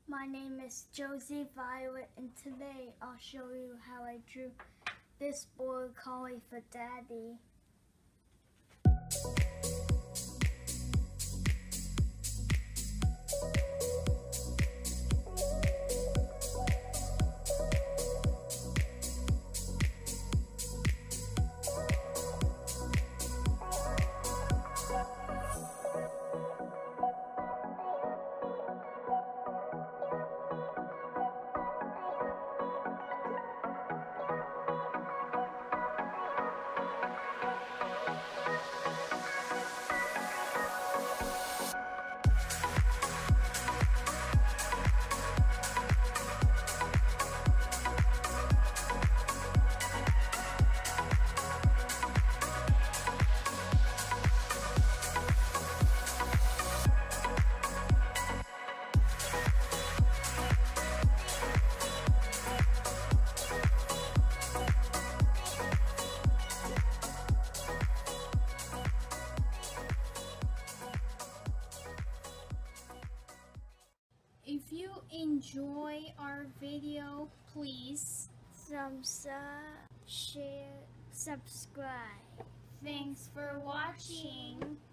My name is Josie Violet, and today I'll show you how I drew this border collie for Daddy. If you enjoy our video, please Thumbs up, share, subscribe. thanks for watching.